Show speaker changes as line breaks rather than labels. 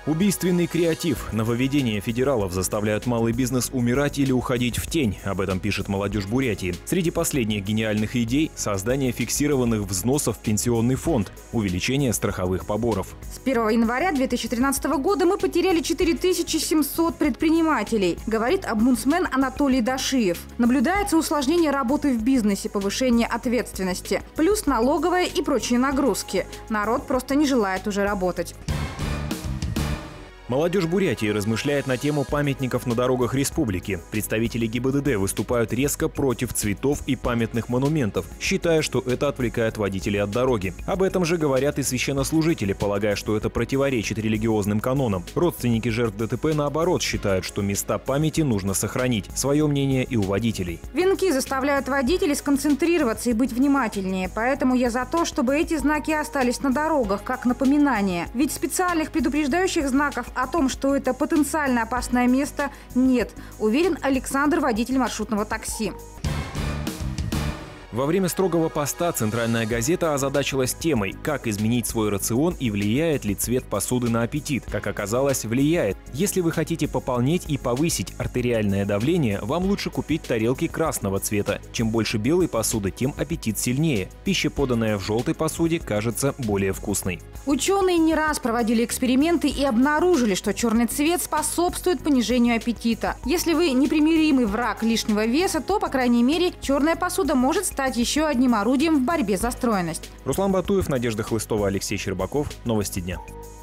Убийственный креатив. Нововведения федералов заставляют малый бизнес умирать или уходить в тень. Об этом пишет «Молодежь Бурятии». Среди последних гениальных идей – создание фиксированных взносов в пенсионный фонд, увеличение страховых поборов.
С 1 января 2013 года мы потеряли 4700 предпринимателей, говорит омбудсмен Анатолий Дашиев. Наблюдается усложнение работы в бизнесе, повышение ответственности, плюс налоговая и прочие нагрузки. Народ просто не желает уже работать.
Молодежь Бурятии размышляет на тему памятников на дорогах республики. Представители ГИБДД выступают резко против цветов и памятных монументов, считая, что это отвлекает водителей от дороги. Об этом же говорят и священнослужители, полагая, что это противоречит религиозным канонам. Родственники жертв ДТП, наоборот, считают, что места памяти нужно сохранить. Свое мнение и у водителей.
Венки заставляют водителей сконцентрироваться и быть внимательнее. Поэтому я за то, чтобы эти знаки остались на дорогах, как напоминание. Ведь специальных предупреждающих знаков о том, что это потенциально опасное место, нет, уверен Александр, водитель маршрутного такси.
Во время строгого поста «Центральная газета» озадачилась темой, как изменить свой рацион и влияет ли цвет посуды на аппетит. Как оказалось, влияет. Если вы хотите пополнеть и повысить артериальное давление, вам лучше купить тарелки красного цвета. Чем больше белой посуды, тем аппетит сильнее. Пища, поданная в желтой посуде, кажется более вкусной.
Ученые не раз проводили эксперименты и обнаружили, что черный цвет способствует понижению аппетита. Если вы непримиримый враг лишнего веса, то, по крайней мере, черная посуда может стать еще одним орудием в борьбе за стройность.
Руслан Батуев, Надежда Хлыстова, Алексей Щербаков. Новости дня.